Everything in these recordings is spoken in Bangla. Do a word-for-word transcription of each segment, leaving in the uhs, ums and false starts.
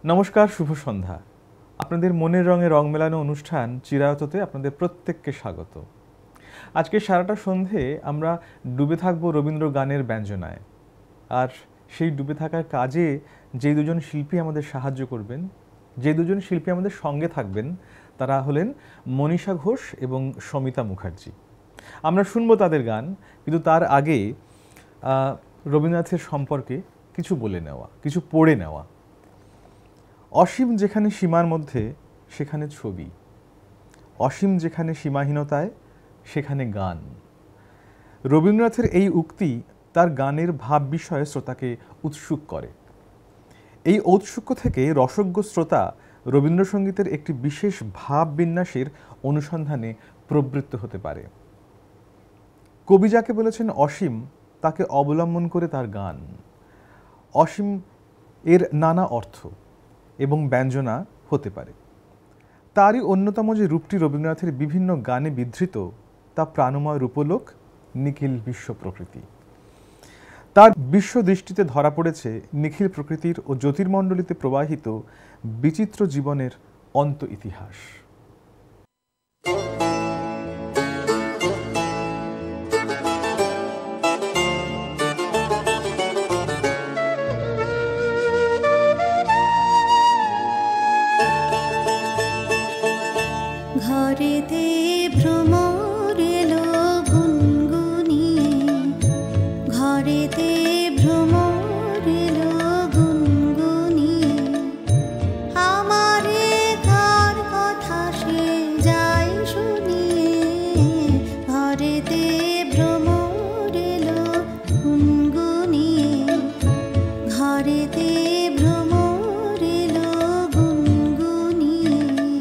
নমস্কার, শুভ সন্ধ্যা। আপনাদের মনের রঙে রং মেলানো অনুষ্ঠান চিরায়ততে আপনাদের প্রত্যেককে স্বাগত। আজকে সারাটা সন্ধে আমরা ডুবে থাকবো রবীন্দ্র গানের ব্যঞ্জনায়। আর সেই ডুবে থাকার কাজে যে দুজন শিল্পী আমাদের সাহায্য করবেন, যে দুজন শিল্পী আমাদের সঙ্গে থাকবেন, তারা হলেন মনীষা ঘোষ এবং সমিতা মুখার্জি। আমরা শুনবো তাদের গান, কিন্তু তার আগে রবীন্দ্রনাথের সম্পর্কে কিছু বলে নেওয়া, কিছু পড়ে নেওয়া। অসীম যেখানে সীমার মধ্যে সেখানে ছবি, অসীম যেখানে সীমাহীনতায় সেখানে গান। রবীন্দ্রনাথের এই উক্তি তার গানের ভাব বিষয়ে শ্রোতাকে উৎসুক করে। এই ঔৎসুক্য থেকে রসজ্ঞ শ্রোতা রবীন্দ্রসঙ্গীতের একটি বিশেষ ভাব বিন্যাসের অনুসন্ধানে প্রবৃত্ত হতে পারে। কবি যাকে বলেছেন অসীম, তাকে অবলম্বন করে তার গান। অসীম এর নানা অর্থ এবং ব্যঞ্জনা হতে পারে। তারই অন্যতম যে রূপটি রবীন্দ্রনাথের বিভিন্ন গানে বিধৃত, তা প্রাণময় রূপলোক, নিখিল বিশ্ব প্রকৃতি। তার বিশ্ব দৃষ্টিতে ধরা পড়েছে নিখিল প্রকৃতির ও জ্যোতির্মণ্ডলীতে প্রবাহিত বিচিত্র জীবনের অন্ত ইতিহাস। ঘরেতে ভ্রমর এলো গুনগুনিয়ে, ঘরেতে ভ্রমর এলো গুনগুনিয়ে, আমারে কার কথা সে যায় শুনিয়ে। ঘরেতে ভ্রমর এলো গুনগুনিয়ে, ঘরেতে ভ্রমর এলো গুনগুনিয়ে।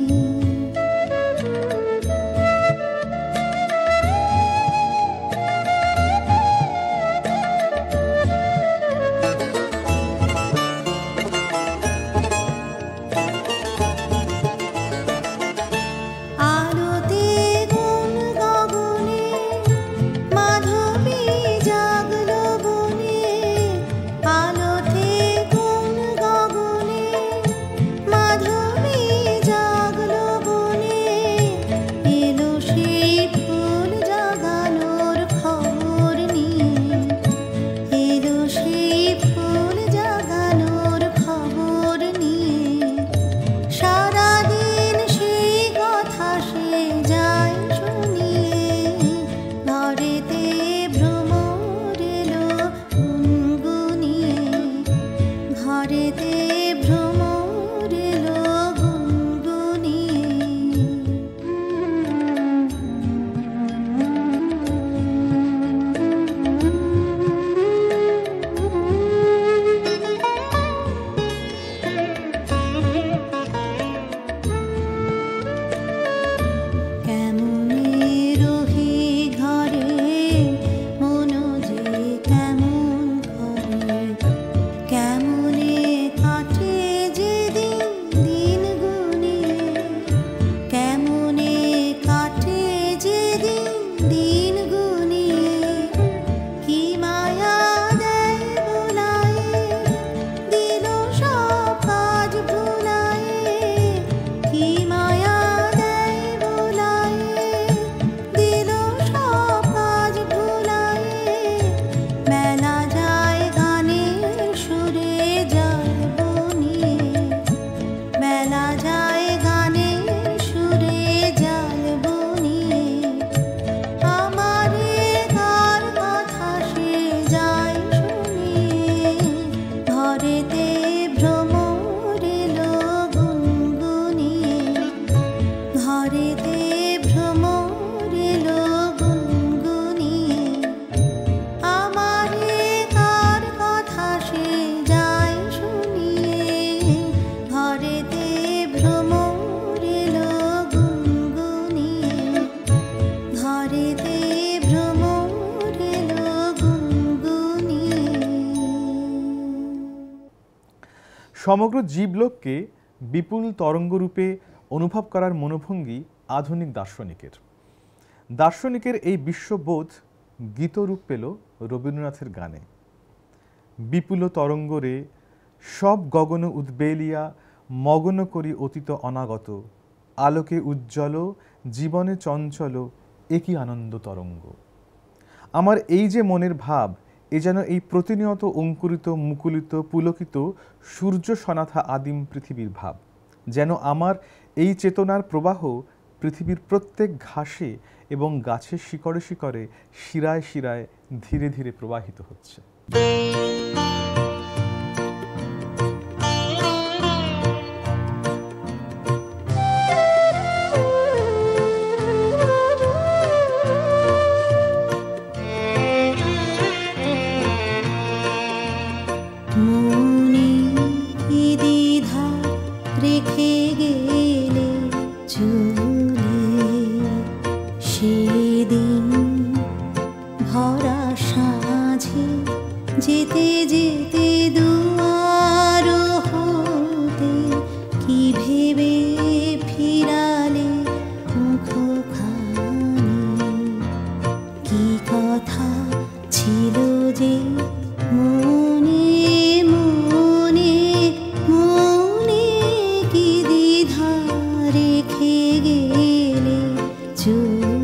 সমগ্র জীবলোককে বিপুল তরঙ্গরূপে অনুভব করার মনোভঙ্গি আধুনিক দার্শনিকের। দার্শনিকের এই বিশ্ববোধ গীতরূপ পেল রবীন্দ্রনাথের গানে। বিপুল তরঙ্গরে সব গগন উদ্বেলিয়া মগ্ন করি অতীত অনাগত, আলোকে উজ্জ্বল জীবনে চঞ্চল একই আনন্দ তরঙ্গ। আমার এই যে মনের ভাব, এ যেন এই প্রতিনিয়ত অঙ্কুরিত মুকুলিত পুলকিত সূর্য সনাথা আদিম পৃথিবীর ভাব। যেন আমার এই চেতনার প্রবাহ পৃথিবীর প্রত্যেক ঘাসে এবং গাছের শিকড়ে শিকড়ে শিরায় শিরায় ধীরে ধীরে প্রবাহিত হচ্ছে। যেতে যেতে দুয়ার হতে কি ভেবে ফিরালে মুখখানি, কি কথা ছিল যে মনে মনে মনে, কি দ্বিধা রেখে গেলে চলে।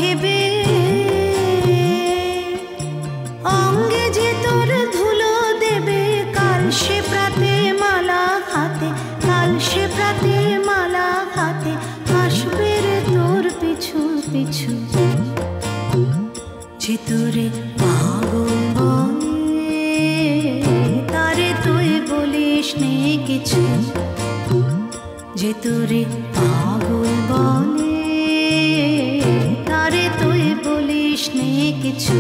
অঙ্গে যে তোর ধুলো দে যে তোরে পাগল বলে তারে তুই বলিস নে কিছু, যে তোরে পাগল বলে তারে তুই বলিস নে কিছু।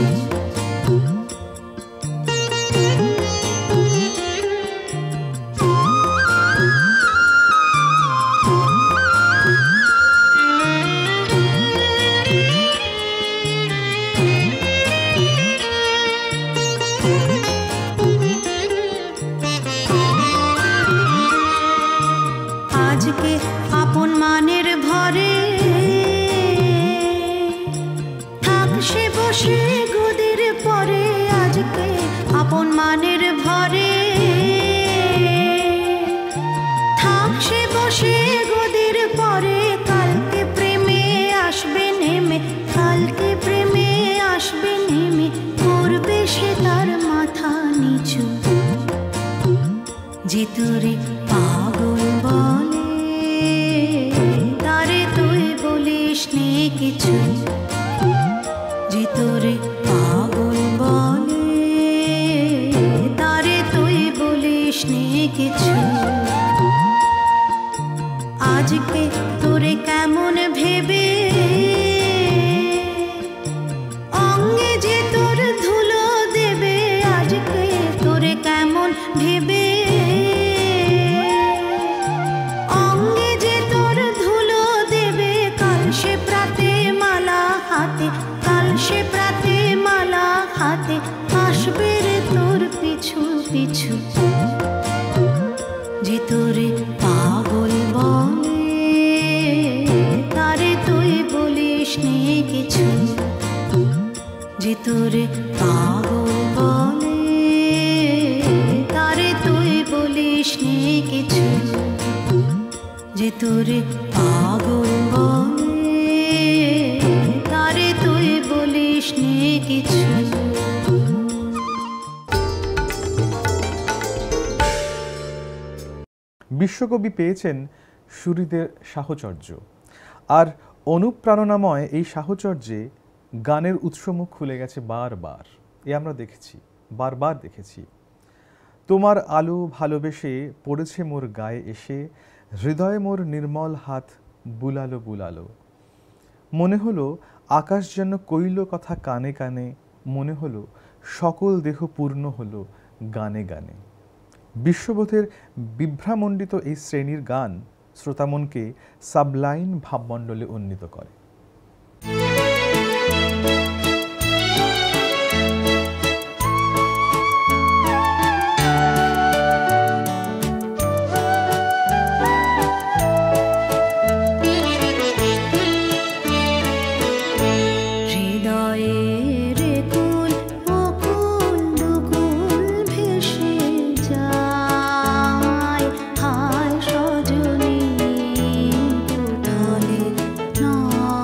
আজকে আপন মানের ভরে থাক সে বসে গদির পরে, আজকে আপন মানের ভরে থাক সে বসে গদির পরে, কালকে প্রেমে আসবে নেমে, কালকে প্রেমে আসবে নেমে, করবে সে তার মাথা নিচু। যে তোরে পাগল বলে তারে তুই বলিস নে কিছু, যে তোরে পাগল বলে তারে তুই বলিস নে কিছু। আজকে তোরে কেমন ভেবে অঙ্গে যে তোর ধুলো দেবে, আজকে তোরে কেমন ভেবে অঙ্গে যে তোর ধুলো দেবে, কাল সে প্রাতে মালা হাতে, কাল সে প্রাতে মালা হাতে আসবে রে তোর পিছু পিছু। যে তোরে পাগল বলে তারে তুই বলিস নে কিছু, যে তোরে পাগল বলে তারে তুই বলিস নে কিছু, যে তোরে পাগল বলে তারে তুই বলিস নে কিছু। বিশ্বকবি পেয়েছেন সুরীদের সাহচর্য, আর অনুপ্রেরণাময় এই সাহচর্যে গানের উৎসমুখ খুলে গেছে বারবার। এ আমরা দেখেছি, বারবার দেখেছি। তোমার আলো ভালোবেসে পড়েছে মোর গায়ে এসে, হৃদয়ে মোর নির্মল হাত বুলালো বুলালো, মনে হলো আকাশ যেন কইল কথা কানে কানে, মনে হলো সকল দেহ পূর্ণ হলো গানে গানে। বিশ্ববোধের বিভ্রামণ্ডিত এই শ্রেণীর গান শ্রোতামনকে সাবলাইন ভাবমণ্ডলে উন্নীত করে। হায় সজনী, কোথালে না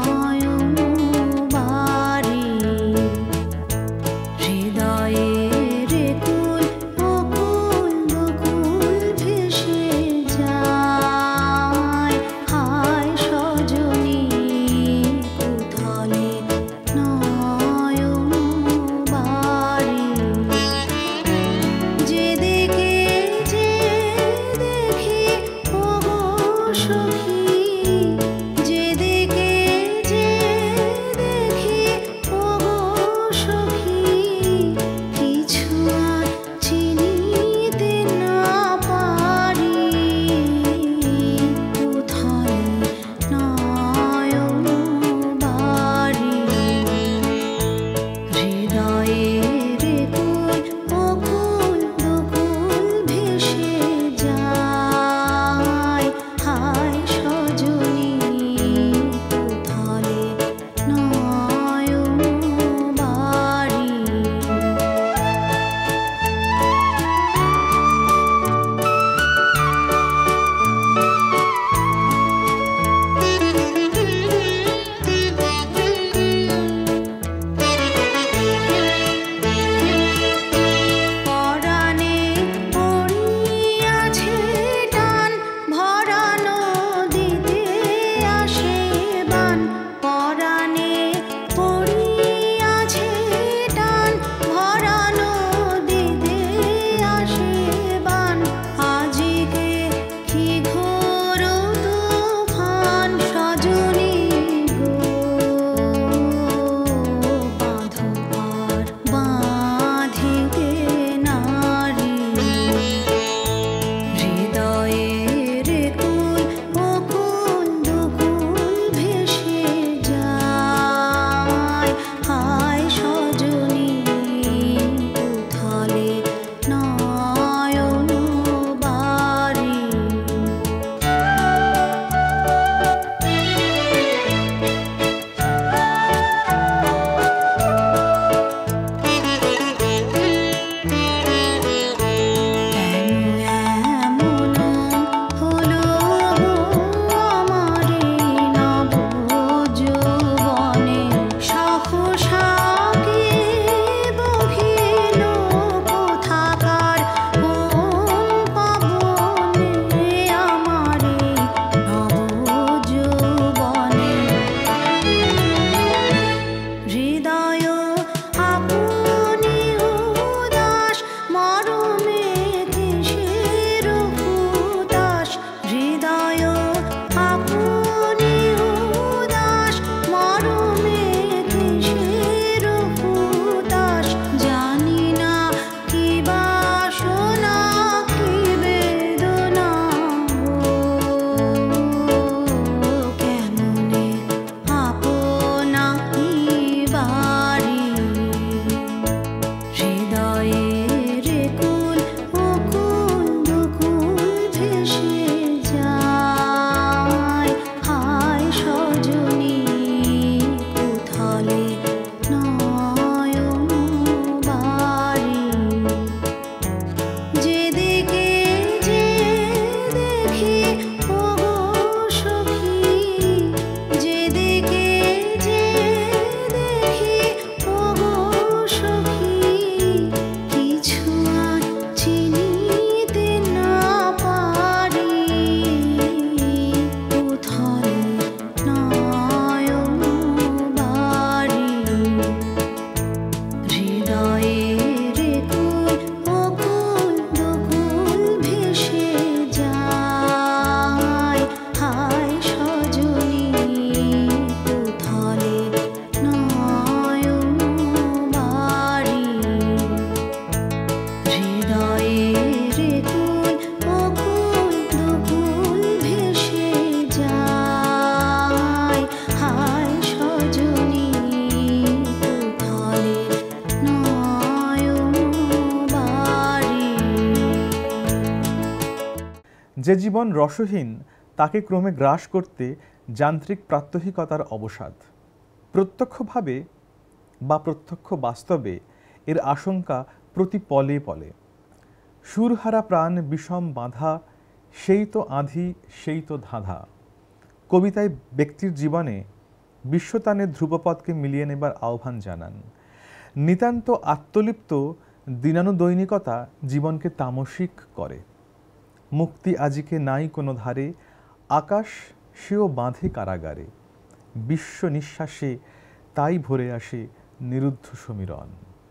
যে জীবন রসহীন তাকে ক্রমে গ্রাস করতে যান্ত্রিক প্রাত্যহিকতার অবসাদ। প্রত্যক্ষভাবে বা প্রত্যক্ষ বাস্তবে এর আশঙ্কা প্রতি পলে পলে। সুরহারা প্রাণ বিষম বাঁধা, সেই তো আঁধি সেই তো ধাঁধা। কবিতায় ব্যক্তির জীবনে বিশ্বতানের ধ্রুবপদকে মিলিয়ে নেবার আহ্বান জানান। নিতান্ত আত্মলিপ্ত দিনানুদৈনিকতা জীবনকে তামসিক করে। মুক্তি আজিকে নাই কোনো ধারে, আকাশ সেও বাঁধে কারাগারে। বিশ্ব নিঃশ্বাসে তাই ভরে আসে নিরুদ্ধ সমীরণ।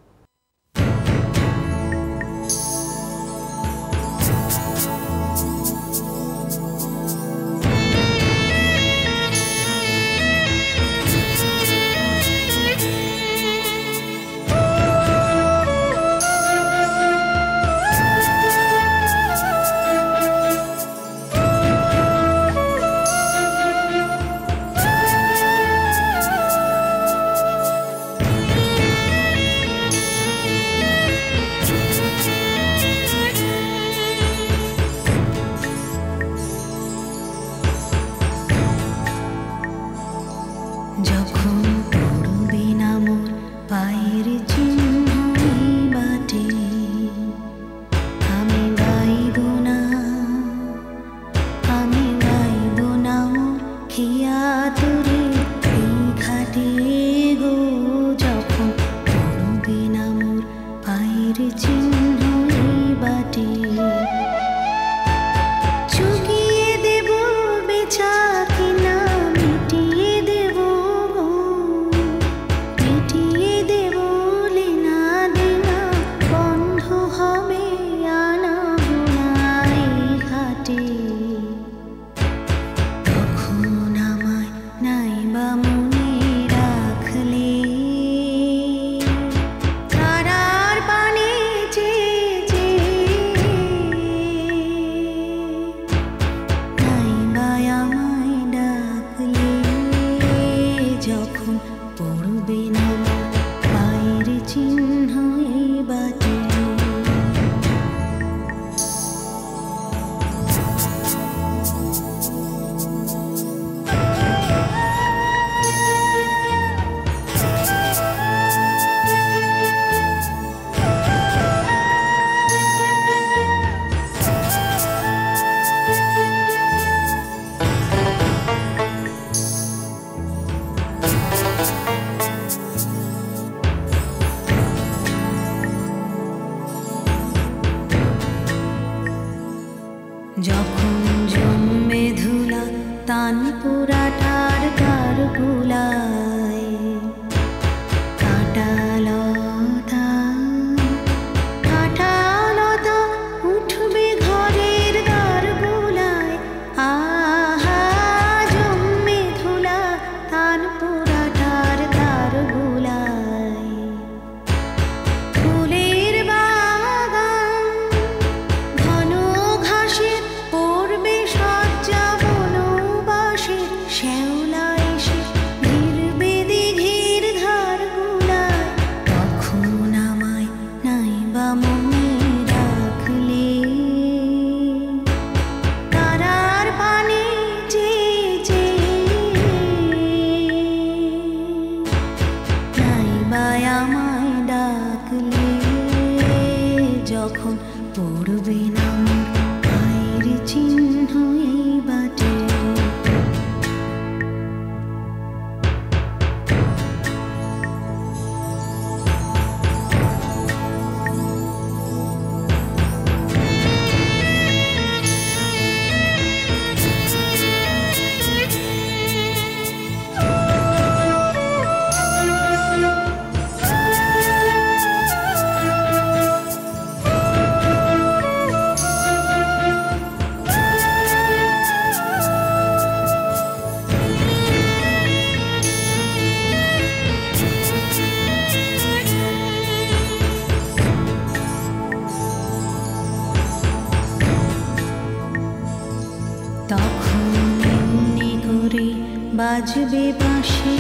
বাজবে বাঁশি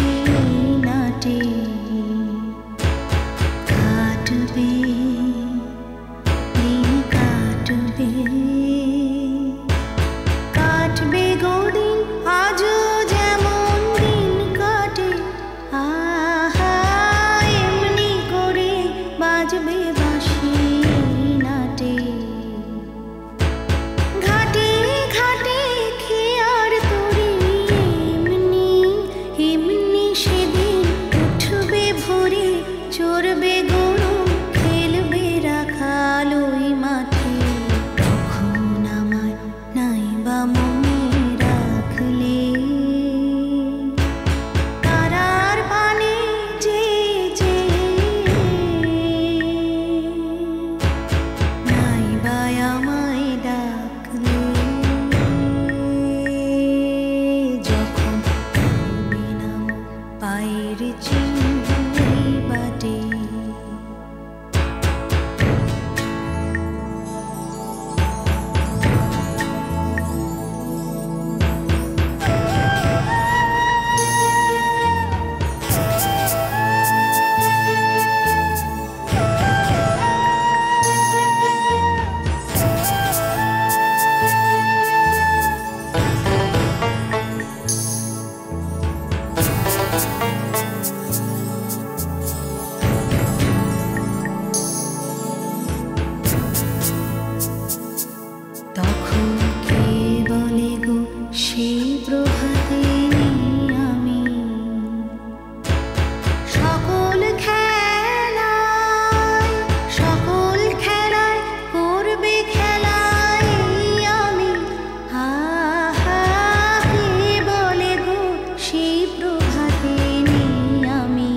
নাটে, কাটবে দিন কাটবে চড়বে গরু খেলবে রাখাল ওই মাঠে, তখন আমায় নাই বা মনে রাখলে। তারার পানে যে যে নাই বা আমায় ডাকলে, যখন পড়বে না পায়ের চিহ্ন এই বাটে। তখন কে বলে গো সেই প্রভাতে আমি, সকল খেলায় সকল খেলায় করবে খেলায় আমি। হা হা কে বলে গো সেই প্রভাতে আমি,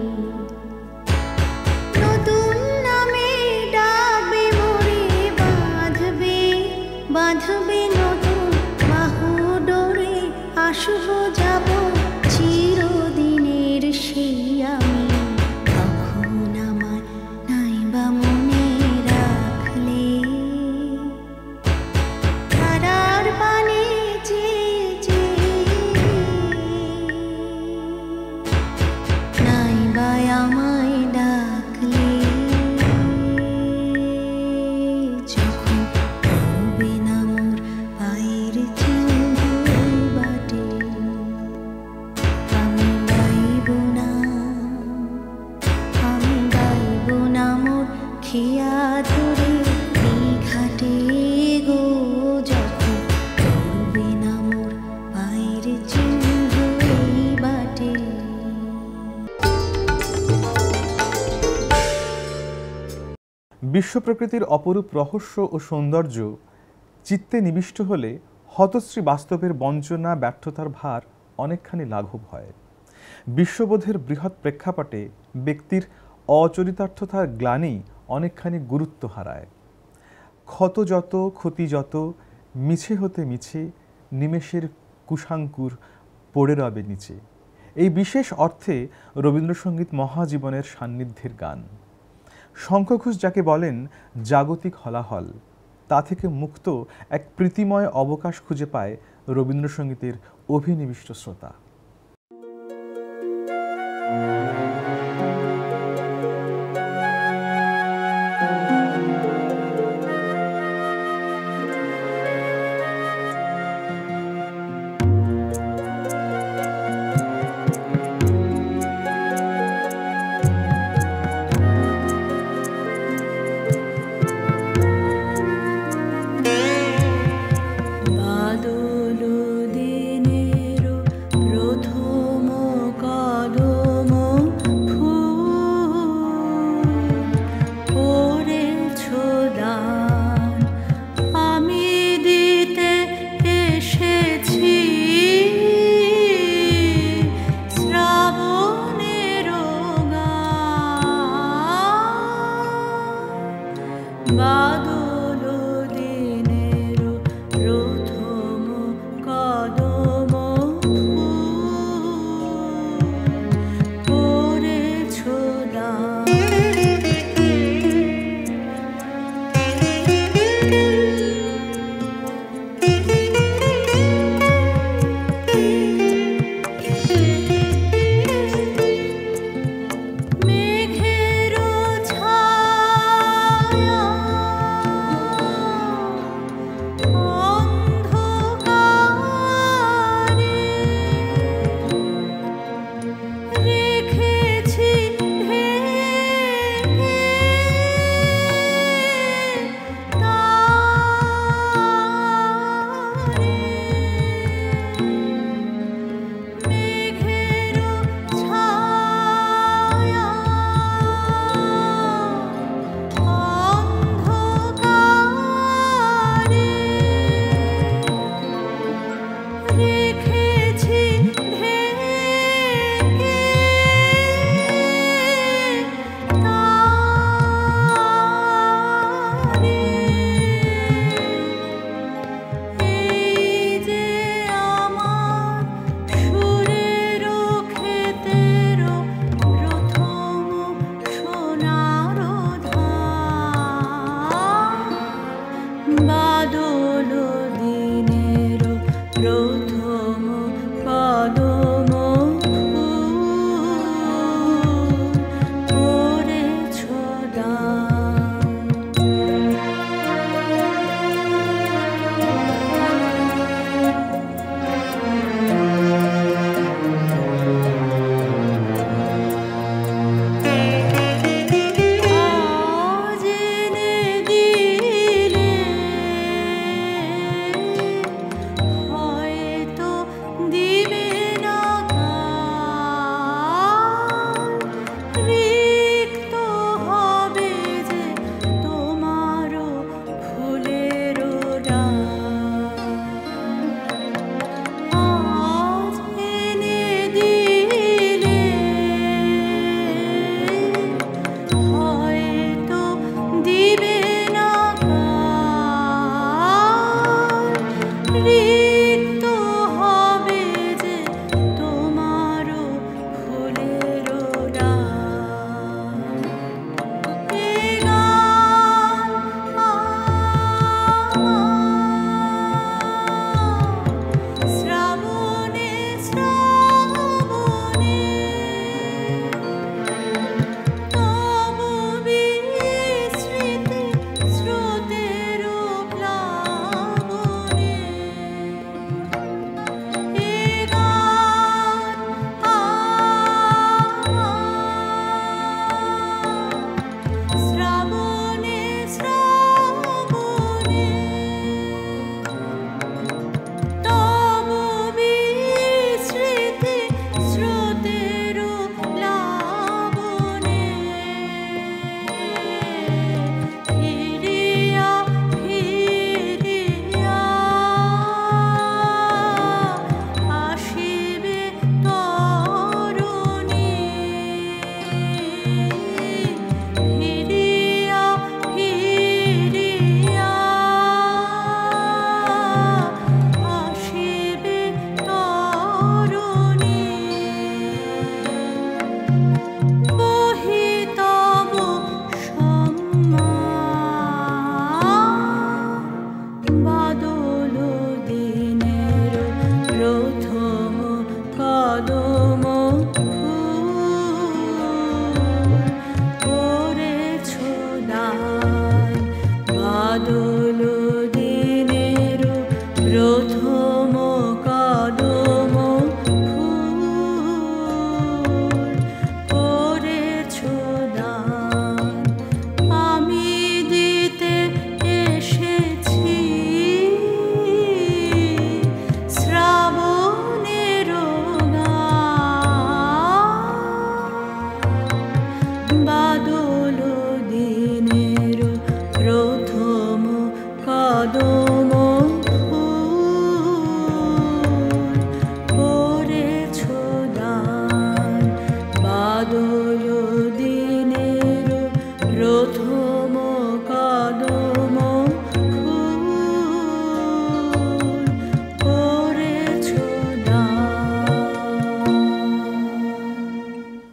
নতুন নামে ডাকবে মোরে, বাঁধবে বাঁধবে নতুন বাহু ডোরে, আসব যাব চিরদিনের সেই আমি। তখন আমায় নাই বা মনে রাখলে, তারার পানে যে যে নাই বা আমায় ডাকলে, যখন পড়বে না মোর পায়ের চিহ্ন এই বাটে। আমি গাইব না, আমি গাইব না মোর খেয়া ধরে এই ঘাটে গো, যখন পড়বে না মোর পায়ের চিহ্ন এই বাটে। বিশ্ব প্রকৃতির অপরূপ রহস্য ও সৌন্দর্য চিত্তে নিবিষ্ট হলে হতশ্রী বাস্তবের বঞ্চনা ব্যর্থতার ভার অনেকখানি লাঘব হয়। বিশ্ববোধের বৃহৎ প্রেক্ষাপটে ব্যক্তির অচরিতার্থতার গ্লানি অনেকখানি গুরুত্ব হারায়। ক্ষত যত ক্ষতি যত মিছে হতে মিছে নিমেষের কুশাঙ্কুর পড়ে রবে নিচে। এই বিশেষ অর্থে রবীন্দ্রসঙ্গীত মহাজীবনের সান্নিধ্যের গান। শঙ্খঘোষ যাকে বলেন জাগতিক হলাহল, তা থেকে মুক্ত এক প্রীতিময় অবকাশ খুঁজে পায় রবীন্দ্রসঙ্গীতের অভিনিবিষ্ট শ্রোতা। বাদল দিনেরও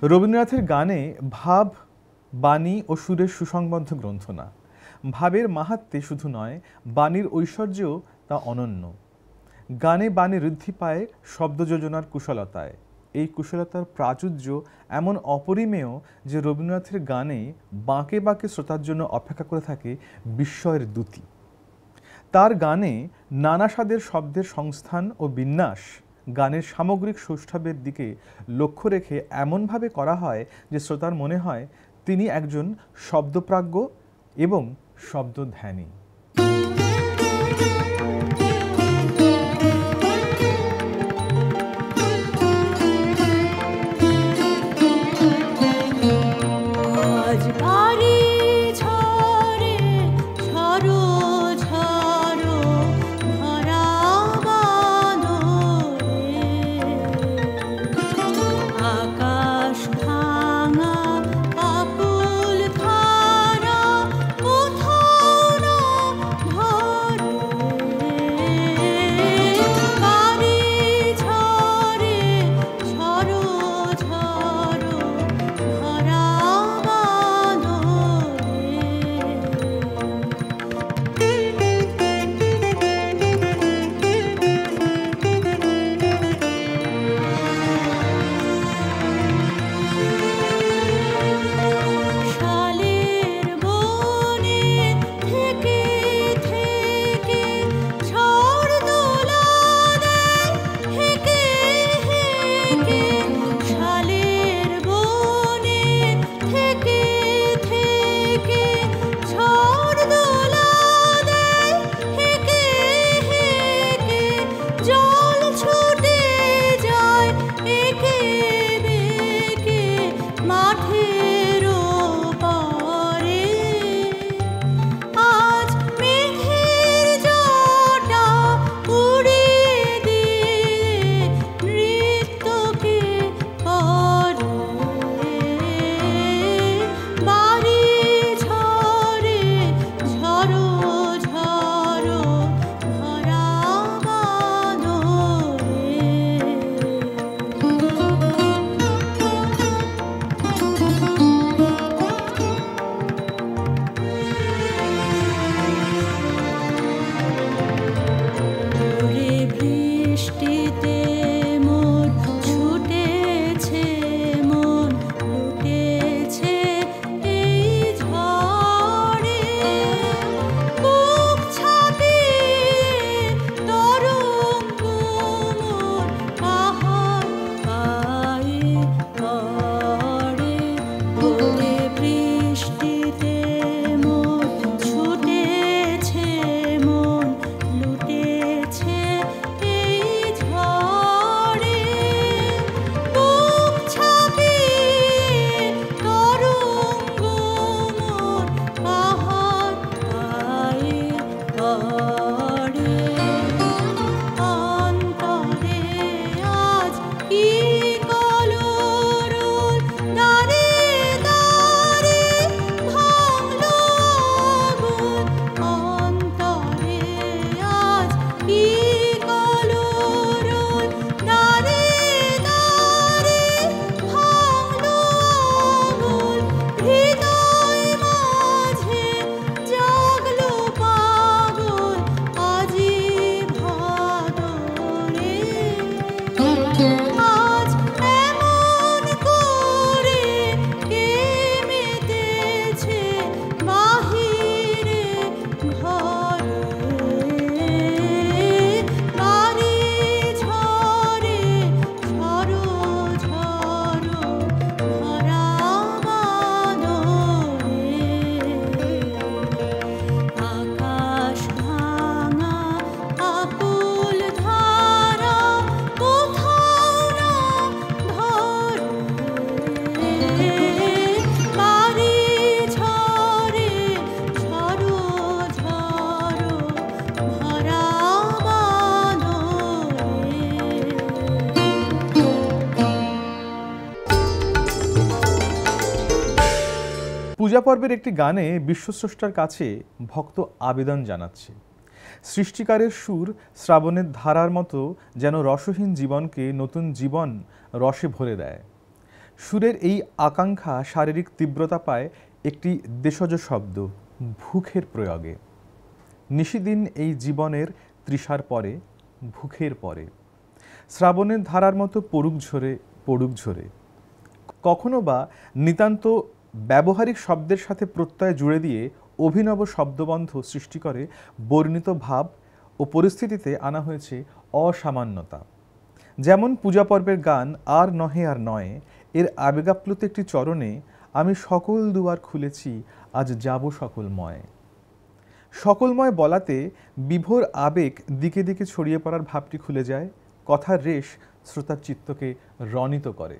রবীন্দ্রনাথের গানে ভাব, বাণী ও সুরের সুসংবদ্ধ গ্রন্থ না। ভাবের মাহাত্ম্যে শুধু নয়, বাণীর ঐশ্বর্যেও তা অনন্য। গানে বাণী বৃদ্ধি পায় শব্দ যোজনার কুশলতায়। এই কুশলতার প্রাচুর্য এমন অপরিমেয় যে রবীন্দ্রনাথের গানে বাঁকে বাঁকে শ্রোতার জন্য অপেক্ষা করে থাকে বিস্ময়ের দ্যুতি। তার গানে নানা স্বাদের শব্দের সংস্থান ও বিন্যাস গানের সামগ্রিক সৌষ্ঠবের দিকে লক্ষ্য রেখে এমনভাবে করা হয় যে শ্রোতার মনে হয় তিনি একজন শব্দপ্রাজ্ঞ এবং শব্দধ্যানী। পূজা পর্বের একটি গানে বিশ্বস্রষ্টার কাছে ভক্ত আবেদন জানাচ্ছে। সৃষ্টিকারের সুর শ্রাবণের ধারার মতো যেন রসহীন জীবনকে নতুন জীবন রসে ভরে দেয়। সুরের এই আকাঙ্ক্ষা শারীরিক তীব্রতা পায় একটি দেশজ শব্দ ভুখের প্রয়োগে। নিশিদিন এই জীবনের তৃষার পরে, ভুখের পরে শ্রাবণের ধারার মতো পড়ুক ঝরে পড়ুক ঝরে। কখনো বা নিতান্ত ব্যবহারিক শব্দের সাথে প্রত্যয় জুড়ে দিয়ে অভিনব শব্দবন্ধ সৃষ্টি করে বর্ণিত ভাব ও পরিস্থিতিতে আনা হয়েছে অসামান্যতা। যেমন পূজা পর্বের গান আর নহে আর নয় এর আবেগাপ্লুত একটি চরণে আমি সকল দুয়ার খুলেছি আজ যাব সকলময়। সকলময় বলাতে বিভোর আবেগ দিকে দিকে ছড়িয়ে পড়ার ভাবটি খুলে যায়, কথার রেশ শ্রোতার চিত্তকে রণিত করে।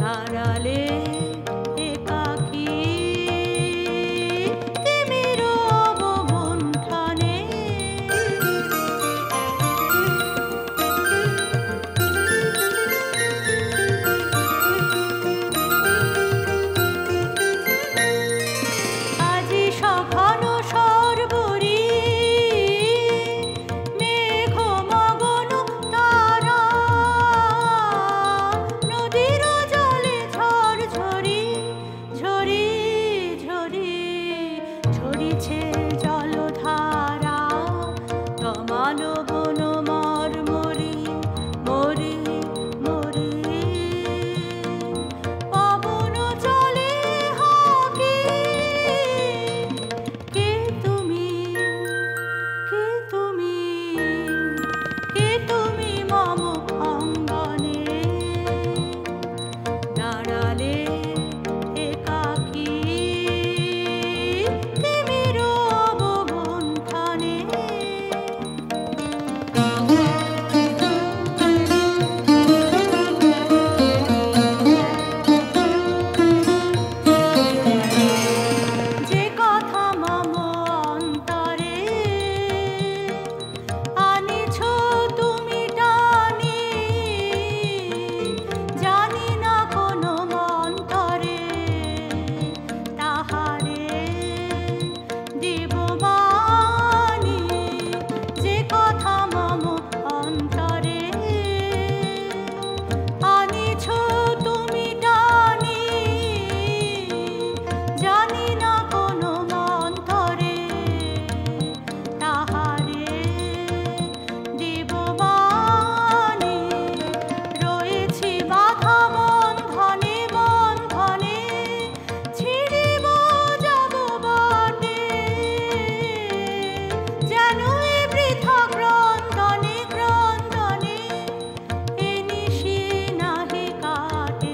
দাঁড়ালে একাকী তিমির অবগুণ্ঠনে। আজি সঘন সর্বরি মেঘ মগন তারা, নদীর জলে ঝড় ঝরি ঝরি ঝরি ঝরিছে জলধারা। তমাল বন মরমরি মরি মরি, পবন চলে হাকি। কে তুমি, কে তুমি, কে তুমি মম অঙ্গনে। দাঁড়ালে একাকী তিমির অবগুণ্ঠনে। যে কথা মম অন্তরে আনিছ তুমি টানি, জানি না কোনো মন্তরে তাহারে দেব বাণী। যে কথা মম অন্তরে আনিছ তুমি টানি, জানি না কোনো মন্তরে তাহারে দেব বাণী। রয়েছি বাধা বন্ধনে বন্ধনে, ছিঁড়িব যাব বটে। যেন এ বৃথা ক্রন্দনে ক্রন্দনে এ নিশি নাহি কাটে।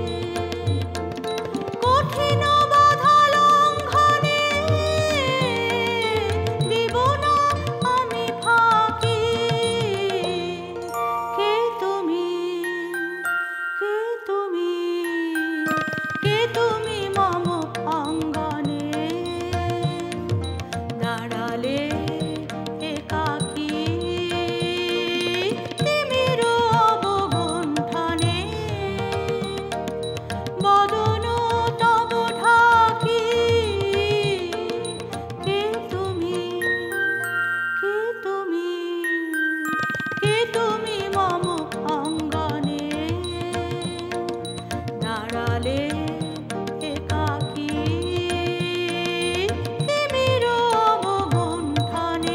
কঠিন বাধা লঙ্ঘনে দিব না আমি ফাঁকি। কে তুমি, কে তুমি, কে তুমি মম অঙ্গনে। দাঁড়ালে একাকী তিমির অবগুণ্ঠনে। বদন তব ঢাকি। কে তুমি, কে তুমি, কে তুমি মম অঙ্গনে। দাঁড়ালে একাকী তিমির অবগুণ্ঠনে।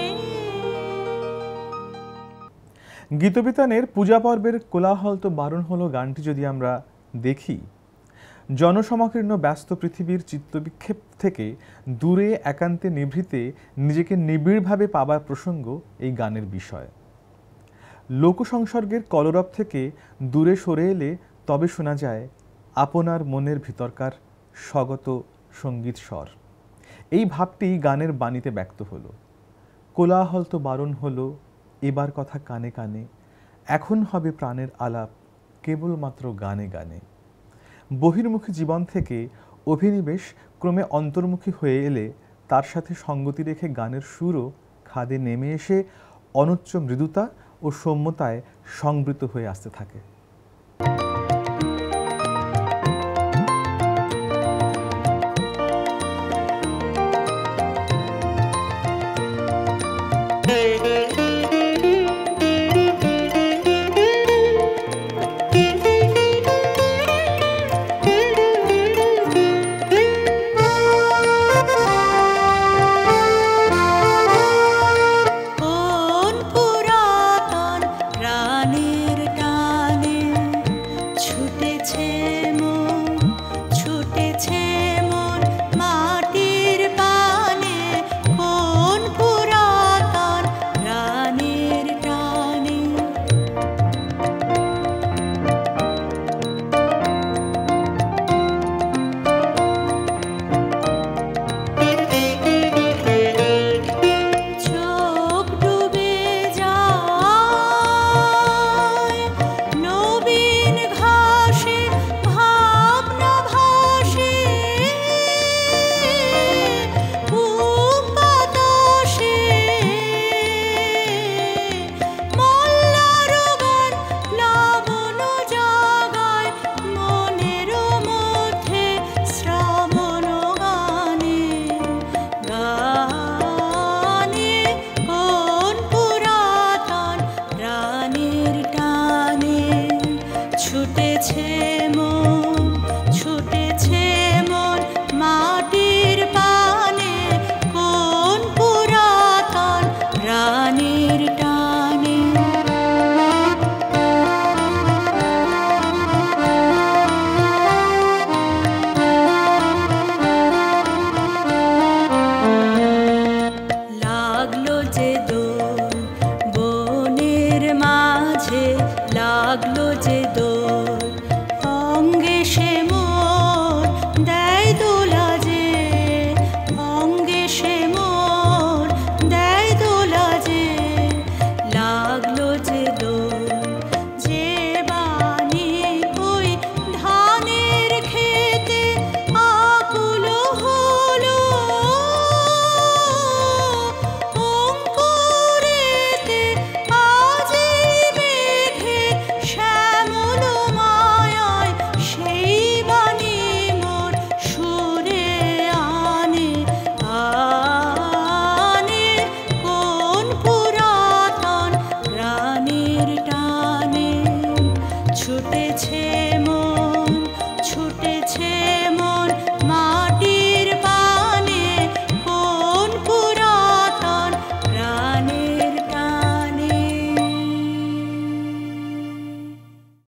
গীতবিতানের পূজা পর্বের কোলাহল তো বারণ হলো গানটি যদি আমরা দেখি, জনসমাকীর্ণ ব্যস্ত পৃথিবীর চিত্তবিক্ষেপ থেকে দূরে একান্তে নিভৃতে নিজেকে নিবিড়ভাবে পাবার প্রসঙ্গ এই গানের বিষয়। লোকসংসর্গের কলরব থেকে দূরে সরে এলে তবে শোনা যায় আপনার মনের ভিতরকার স্বগত সঙ্গীত স্বর। এই ভাবটি গানের বাণীতে ব্যক্ত হলো। কোলাহল তো বারণ হলো, এবার কথা কানে কানে, এখন হবে প্রাণের আলাপ কেবলমাত্র গানে গানে। বহির্মুখী জীবন থেকে অভিনিবেশ ক্রমে অন্তর্মুখী হয়ে এলে তার সাথে সঙ্গতি রেখে গানের সুরও খাদে নেমে এসে অনুচ্চ মৃদুতা ও সৌম্যতায় সংবৃত হয়ে আসতে থাকে। কোন পুরাতন প্রাণের টানে ছে